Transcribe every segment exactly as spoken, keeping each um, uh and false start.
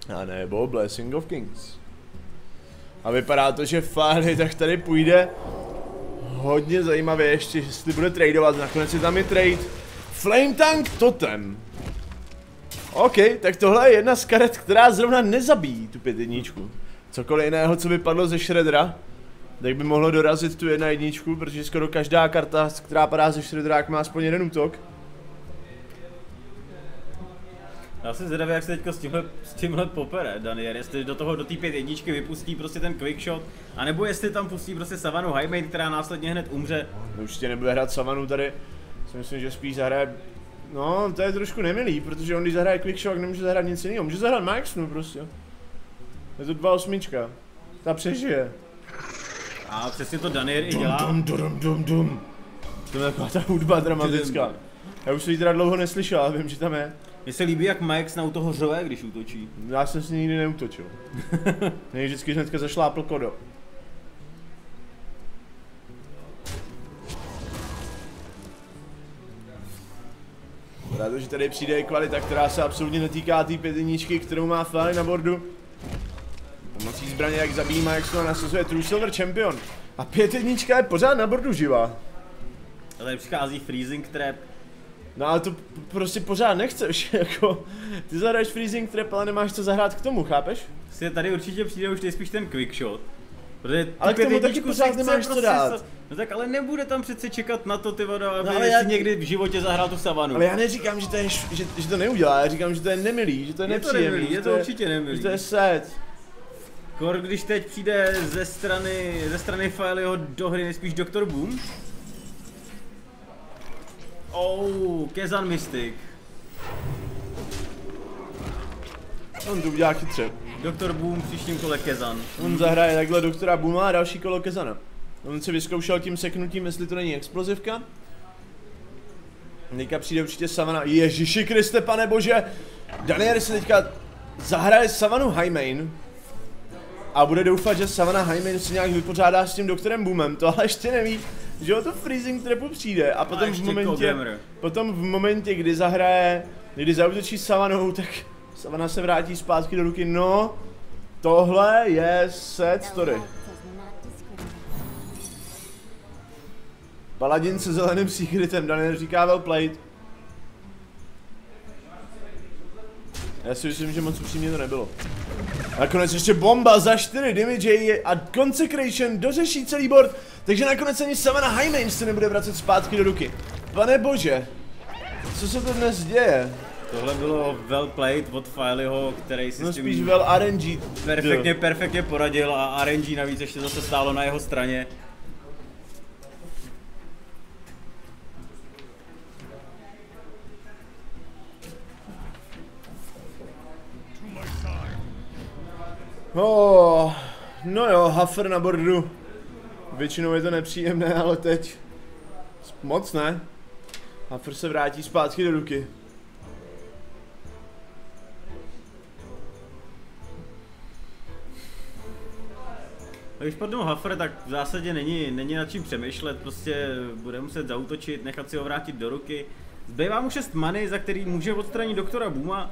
A nebo Blessing of Kings. A vypadá to, že Fáry tak tady půjde hodně zajímavě ještě, jestli bude tradovat, nakonec je tam i trade. Flame Tank Totem. OK, tak tohle je jedna z karet, která zrovna nezabíjí tu pět jedničku. Cokoliv jiného, co vypadlo ze Shreddera, tak by mohlo dorazit tu jedna jedničku, protože skoro každá karta, která padá ze Shreddera, má aspoň jeden útok. Já jsem zvědavý, jak se teďka s tímhle, s tímhle popere, Daniel, jestli do toho, do té pět jedničky vypustí prostě ten quickshot, anebo jestli tam pustí prostě Savanu Highmane, která následně hned umře. Určitě nebude hrát Savanu tady, si myslím, že spíš zahraje, no to je trošku nemilý, protože on když zahraje quickshot, nemůže zahrát nic jiného, může zahrát Maxnu prostě. Je to dva osmička, ta přežije. A přesně to Daniel i dělá. Dum, dum, dum, dum, dum. To je taková ta hudba dramatická. Já už se jí teda dlouho neslyšel, ale vím, že tam je. Mně se líbí, jak Max na toho řve, když útočí. Já jsem si nikdy neútočil. Nej vždycky hnedka zašlápl kodo. Rád, že tady přijde i kvalita, která se absolutně netýká té pětiničky, kterou má Fáry na bordu. Pomocí zbraně, jak zabíjí Maxu a nasazuje True Silver Champion. A pětinička je pořád na bordu živá. A tady přichází Freezing Trap. No ale to prostě pořád nechceš, jako, ty zahraješ Freezing Trap, ale nemáš co zahrát k tomu, chápeš? Si tady určitě přijde už nejspíš ten quickshot. Protože ale k tomu taky pořád nemáš co dát. Prostě, no tak ale nebude tam přece čekat na to, ty vodo, aby no, si já... někdy v životě zahrál tu Savanu. Ale já neříkám, že to, je, že, že to neudělá, já říkám, že to je nemilý, že to je, je nepříjemný. To nemilý, je to, to určitě nemilý. Že to je sad. Kor, když teď přijde ze strany, ze strany Fileho do hry nejspíš doktor Boom. Oh, Kezan Mystic. On to udělá chytře. doktor Boom příštím kole Kezan. On zahraje takhle doktora Booma a další kolo Kezana. On si vyzkoušel tím seknutím, jestli to není explozivka. Teďka přijde určitě Savana. Ježiši Kriste, pane bože! Daniel si teďka zahraje Savanu Highmane. A bude doufat, že Savana Highmane si nějak vypořádá s tím doktorem Boomem. To ale ještě neví, že o to Freezing Trapu přijde. A potom a v momentě, potom v momentě, kdy zahraje, kdy zaútočí Savanou, tak Savana se vrátí zpátky do ruky. No, tohle je sad story. Paladin se zeleným secretem, Daniel říká well played. Já si myslím, že moc upřímně to nebylo. A nakonec ještě bomba za čtyři damage a Consecration dořeší celý board, takže nakonec ani Savana Highmane se nebude vracet zpátky do ruky. Pane bože, co se to dnes děje? Tohle bylo well played od Fileho, který si no s tím spíš well R N G. Perfektně, perfektně poradil a R N G navíc ještě zase stálo na jeho straně. Oh, no jo, Huffer na bordu. Většinou je to nepříjemné, ale teď moc ne. Huffer se vrátí zpátky do ruky. Když padnou Huffer, tak v zásadě není, není nad čím přemýšlet, prostě bude muset zaútočit, nechat si ho vrátit do ruky. Zbývá mu šest many, za který může odstranit doktora Booma.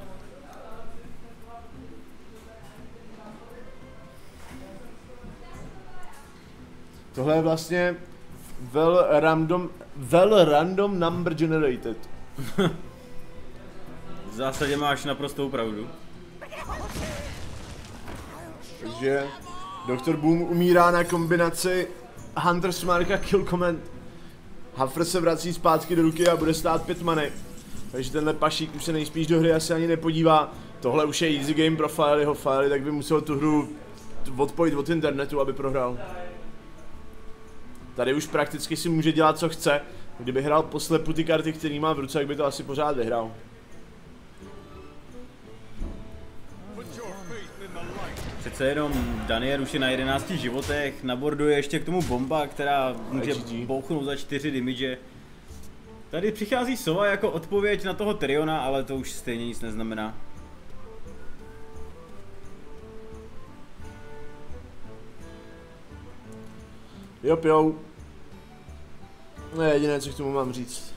Tohle je vlastně well random, well random number generated. V zásadě máš naprostou pravdu. Takže doktor Boom umírá na kombinaci Hunter Smark a Kill Command. Huffer se vrací zpátky do ruky a bude stát pět many. Takže tenhle pašík už se nejspíš do hry asi ani nepodívá. Tohle už je easy game pro Fileho. File tak by musel tu hru odpojit od internetu, aby prohrál. Tady už prakticky si může dělat, co chce. Kdyby hrál po slepu ty karty, který má v ruce, tak by to asi pořád vyhrál. Přece jenom Daniel už je na jedenácti životech, na bordu je ještě k tomu bomba, která může bouchnout za čtyři damage. Tady přichází Sova jako odpověď na toho Tyriona, ale to už stejně nic neznamená. Jop, jo. No je jediné, co k tomu mám říct.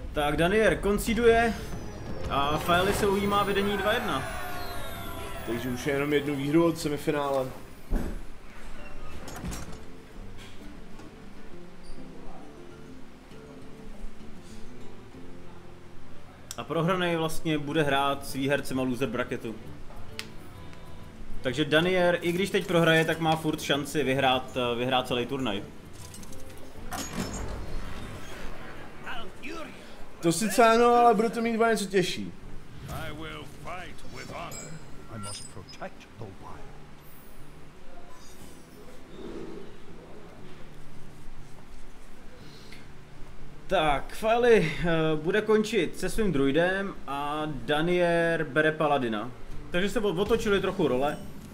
Tak Danier konceduje a Filey se ujímá vedení dva jedna. Takže už je jenom jednu výhru od semifinále. A prohranej vlastně bude hrát s výhercema loser bracketu. Takže Danier, i když teď prohraje, tak má furt šanci vyhrát, vyhrát celý turnaj. To sice ano, ale bude to mít dva něco těžší. Tak, Filey uh, bude končit se svým druidem a Danier bere paladina. Takže se otočili trochu role.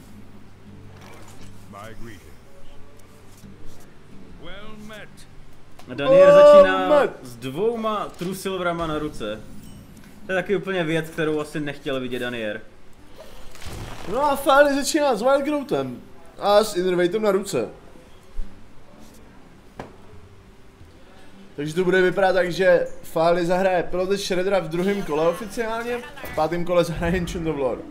A Danier začíná s dvouma True Silverama na ruce. To je taky úplně věc, kterou asi nechtěl vidět Danier. No a Filey začíná s Wildgrowthem a s Innerveightem na ruce. Takže to bude vypadat tak, že Filey zahraje Piloted Shreddera v druhém kole oficiálně, v pátém kole zahraje Ancient of Lore.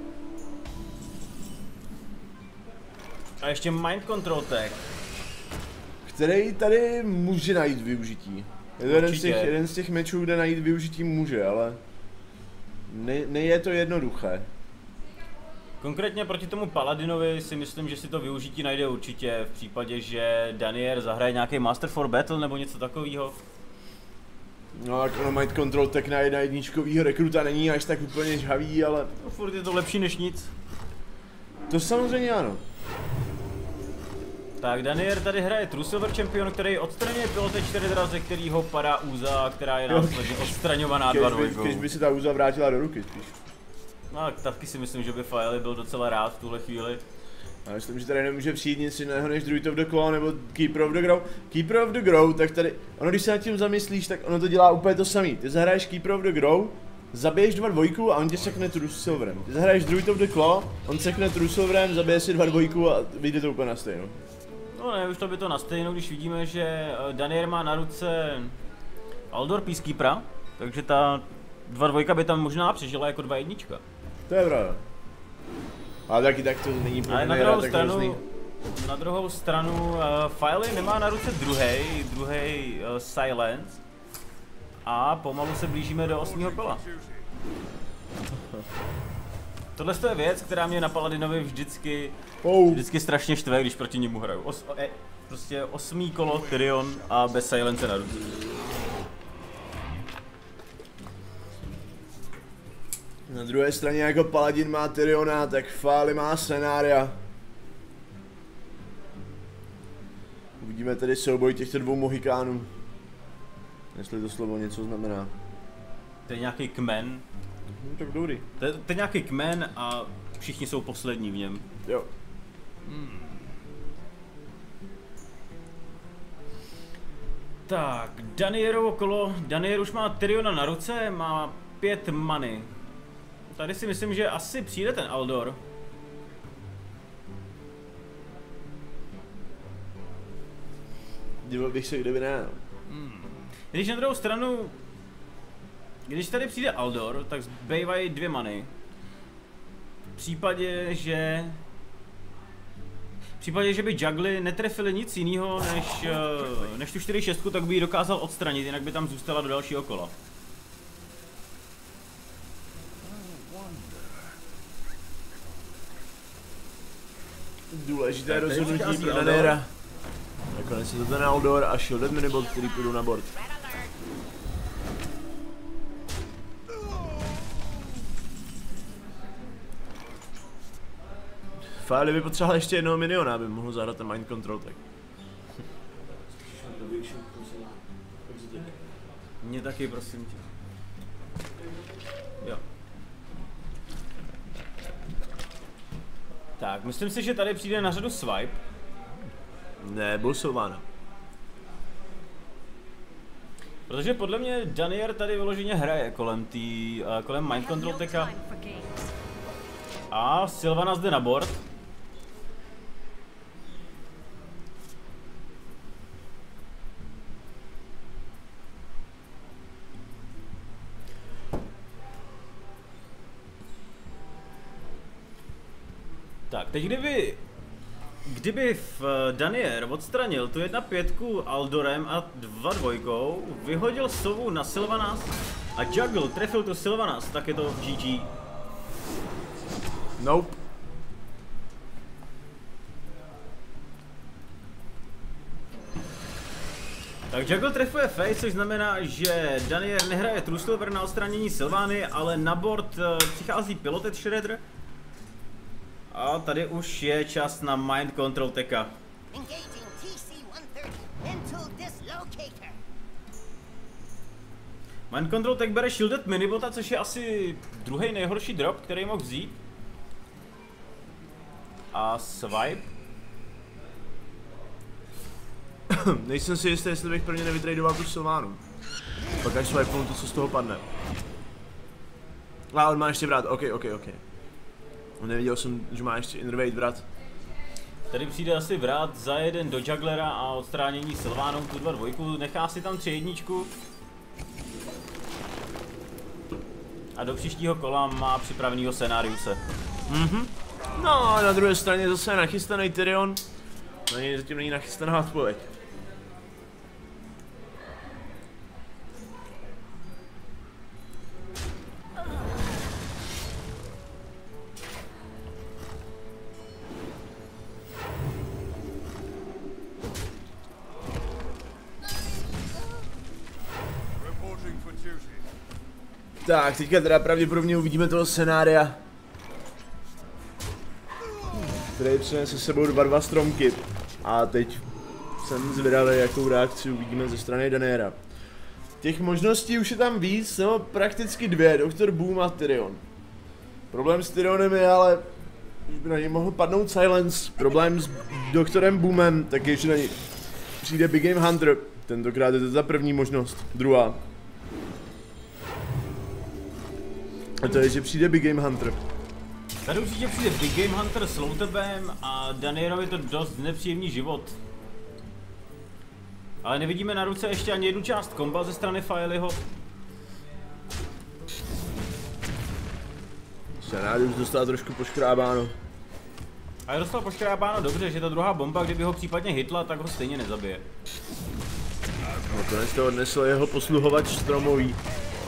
A ještě Mind Control Tech, který tady může najít využití. Je to jeden z, těch, jeden z těch mečů, kde najít využití může, ale ne, ne je to jednoduché. Konkrétně proti tomu Paladinovi si myslím, že si to využití najde určitě v případě, že Danier zahraje nějaký Master for Battle nebo něco takového. No tak ono Mind Control Tech na jedna jedničkovýho rekruta není až tak úplně žhavý, ale... No, furt je to lepší než nic. To samozřejmě ano. Tak Danier tady hraje True Silver Champion, který odstraňuje Piloted Shreddera, ze kterého padá úza, která je následně odstraňovaná dva dvojkou. Když by si ta úza vrátila do ruky spíš. No taky si myslím, že by Filey byl docela rád v tuhle chvíli. Já myslím, že tady nemůže přijít nic jiného než Druid of the Claw nebo Keeper of the Grow. Keeper of the Grow, tak tady, ono když se nad tím zamyslíš, tak ono to dělá úplně to samý. Ty zahraješ Keeper of the Grow, zabiješ dva dvojku a on tě sekne True Silverem. Ty zahraješ Druid of the Claw, on sekne True Silverem, zabije si dva dvojku a vyjde to úplně na stejno. No ne, už to by to na stejno, když vidíme, že Danier má na ruce Aldor Peacekeepera, takže ta dva dvojka by tam možná přežila jako dva jednička. To je pravda. Ale taky tak to není pro Ale na druhou stranu, hrozný. Na druhou stranu uh, Filey nemá na ruce druhý, druhý uh, Silence a pomalu se blížíme do osmého kola. Tohle je věc, která mě na Paladinovi vždycky, oh. vždycky strašně štve, když proti němu hraju. Os, eh, prostě osmý kolo Tyrion a bez Silence na ruce. Na druhé straně jako Paladin má Tyriona, tak Filey má Scenaria. Uvidíme tedy souboj těchto dvou mohikánů. Jestli to slovo něco znamená. To je nějaký kmen. Hmm, tak dobrý. To je, to je nějaký kmen a všichni jsou poslední v něm. Jo. Hmm. Tak, Danierovo kolo. Danier už má Tyriona na ruce, má pět many. Tady si myslím, že asi přijde ten Aldor. Díval bych se, kde by ne. Hmm. Když na druhou stranu, když tady přijde Aldor, tak zbývají dvě many. V případě, že... V případě, že by juggly netrefili nic jiného než, než tu čtyři šest, tak by ji dokázal odstranit, jinak by tam zůstala do dalšího kola. Důležité rozhodnutí pro Daniera. Nakonec je to ten Aldor a Shielded Minibot, který půjdou na board. Filey by potřeboval ještě jednoho miniona, aby mohl zahrát ten Mind Control Tech. Mně taky, prosím tě. Jo. Tak, myslím si, že tady přijde na řadu Swipe. Ne, byl Sylvana. Protože podle mě Danier tady vyloženě hraje kolem tý, uh, kolem Mind Control Techa. A Sylvana zde na board. Tak, teď kdyby... Kdyby v Danier odstranil tu jedna pětku Aldorem a dva dvojkou, vyhodil sovu na Sylvanas a Juggle trefil tu Sylvanas, tak je to G G. Nope. Tak Juggle trefuje face, což znamená, že Danier nehraje True Silver na odstranění Sylvány, ale na board uh, přichází Piloted Shredder. A tady už je čas na Mind Control Teka. Mind Control Tech bere Shielded Minibota, což je asi druhý nejhorší drop, který mohl vzít. A Swipe. Nejsem si jistý, jestli bych pro ně nevytradoval tu Sylvánu. Pak až swipenu to, co z toho padne. A on má ještě vrat, ok, ok, ok. Neviděl jsem, že má ještě Innervate vrat. Tady přijde asi vrat za jeden do Jugglera a odstránění Sylvánou tu dva dvojku, nechá si tam tři jedničku. A do příštího kola má připravenýho Scenariuse. Mhm. No a na druhé straně zase je nachystaný Tyrion. Na něj zatím není nachystaná odpověď. Tak, teďka teda pravděpodobně uvidíme toho scenária, který přinese s sebou dva dva stromky. A teď jsem zvědavý, jakou reakci uvidíme ze strany Daniera. Těch možností už je tam víc, no prakticky dvě, doktor Boom a Tyrion. Problém s Tyrionem je ale, že by na něj mohl padnout Silence. Problém s doktorem Boomem, tak je, že na něj přijde Big Game Hunter. Tentokrát je to ta první možnost, druhá. A to je, že přijde Big Game Hunter. Tady určitě přijde Big Game Hunter s Loutebem a Danierovi to dost nepříjemný život. Ale nevidíme na ruce ještě ani jednu část komba ze strany Fileyho. Scenárius dostal trošku poškrábáno. A je dostal poškrábáno dobře, že ta druhá bomba, kdyby ho případně hitla, tak ho stejně nezabije. Nakonec to odnesl jeho posluhovač stromový.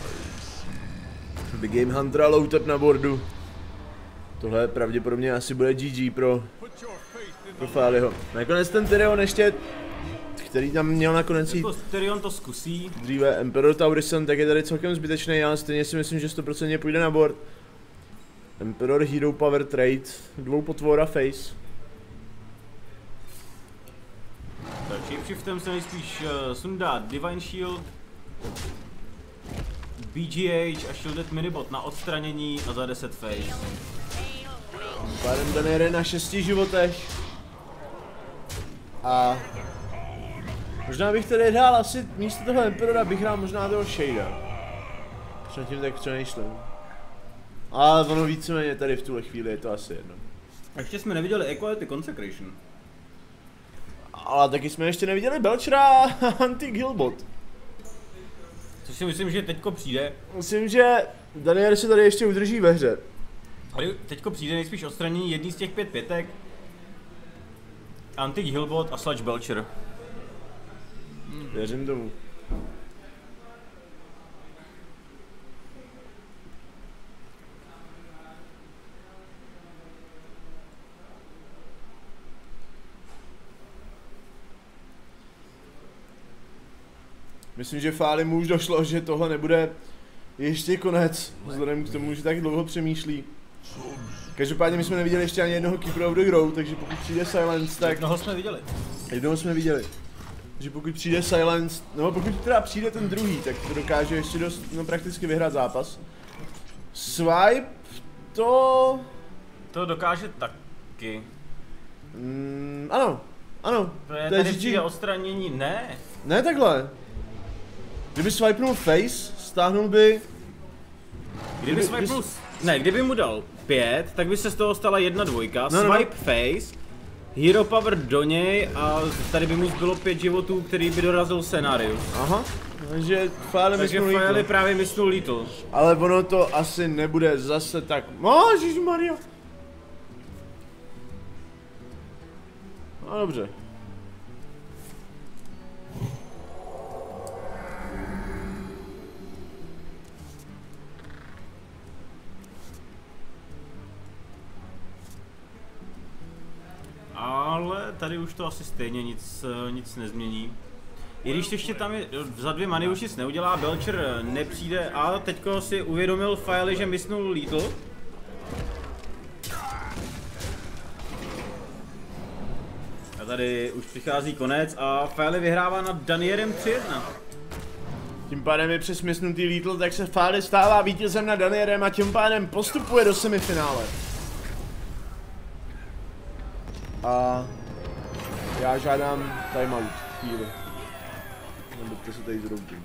Big Game Hunter a Louteb na bordu. Tohle pravděpodobně asi bude G G pro, pro Fileyho. Nakonec ten Tyrion ještě, který tam měl nakonec jít. Tyrion to zkusí. Dříve Emperor Taurison, tak je tady celkem zbytečný, ale stejně si myslím, že sto procent půjde na board. Emperor Hero Power Trade, dvou potvora face. Tak shapeshiftem se nejspíš uh, sundá Divine Shield, B G H a Shielded Minibot na odstranění a za deset face. Pádem Danier na šesti životech. A možná bych tady dál asi místo toho Emperora bych hrál možná toho Shada. Třeba tím tak přemýšlím. Ale ono víceméně tady v tuhle chvíli je to asi jedno. Ještě jsme neviděli Equality Consecration. Ale taky jsme ještě neviděli Belchera a Anti-Gilbot. Což si myslím, že teďko přijde. Myslím, že Daniel se tady ještě udrží ve hře. Tady teďko přijde nejspíš odstranění jedný z těch pět pětek. Anti-Gilbot a Sludge Belcher. Hmm. Věřím tomu. Myslím, že Fileymu už došlo, že tohle nebude ještě konec, vzhledem k tomu, že tak dlouho přemýšlí. Každopádně my jsme neviděli ještě ani jednoho Keeper of the Grove, takže pokud přijde Silence, tak... Jednoho jsme viděli. Jednoho jsme viděli. Takže pokud přijde Silence, no pokud teda přijde ten druhý, tak to dokáže ještě dost, no prakticky vyhrát zápas. Swipe, to... To dokáže taky. Mm, ano, ano. To je tady přijde odstranění, ne. Ne takhle. Kdyby swipenul face, stáhnul by... Kdyby, kdyby swipenul... Ne, kdyby mu dal pět, tak by se z toho stala jedna dvojka, no, swipe no. Face, Hero Power do něj a tady by mu zbylo pět životů, který by dorazil Scenarius. Aha, takže Filey Takže Filey právě myslel Lethal. Ale ono to asi nebude zase tak... No, ježišmarja. No dobře. Ale tady už to asi stejně nic, nic nezmění. I když ještě tam je, za dvě many už nic neudělá, Belcher nepřijde a teďko si uvědomil File, že misnul Lethal. A tady už přichází konec a File vyhrává nad Danierem tři jedna. Tím pádem je přes misnutý Lethal, tak se File stává vítězem nad Danierem a tím pádem postupuje do semifinále. A já žádám timeout chvíli. Nebudte se tady zroutím.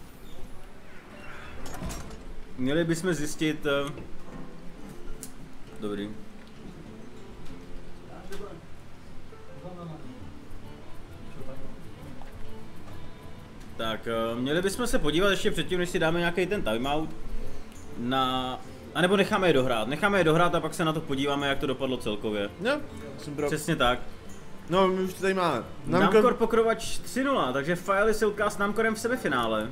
Měli bychom zjistit... Uh... Dobrý. Tak, uh, měli bychom se podívat ještě předtím, než si dáme nějaký ten timeout na... A nebo necháme je dohrát, necháme je dohrát a pak se na to podíváme, jak to dopadlo celkově. No, jsem pro... Přesně tak. No, my už to tady máme. Namcor, Namcor pokrovač tři nula, takže File se utká s Namcorem v semifinále.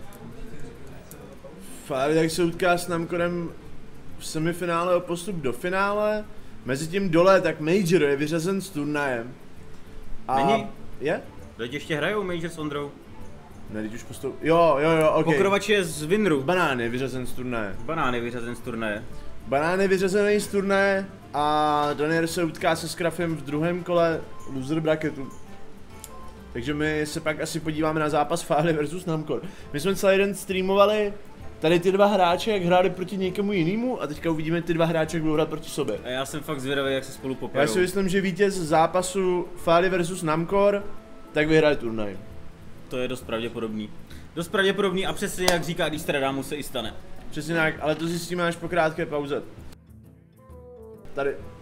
File tak se utká s Namcorem v semifinále o postup do finále. Mezitím dole, tak Major je vyřazen s turnajem. A... Není? Je? Teď ještě hrajou Major s Ondrou. Ne, teď už postup... Jo, jo, jo, ok. Pokrovač je z Winru. Banán je vyřazen z turnaje. Banán je vyřazen z turnaje. Banán je vyřazený z turnaje a Danier se utká se Scruffem v druhém kole loser bracketu. Takže my se pak asi podíváme na zápas File versus Namcor. My jsme celý den streamovali tady ty dva hráče, jak hráli proti někomu jinému a teďka uvidíme ty dva hráče, jak budou hrát proti sobě. A já jsem fakt zvědavý, jak se spolu poperou. Já si myslím, že vítěz zápasu File versus Namcor tak vyhraje turnaj. To je dost pravděpodobný. Dost pravděpodobný a přesně jak říká, když Stradamu se i stane. Přesně tak, ale to zjistíme až po krátké pauze. Tady.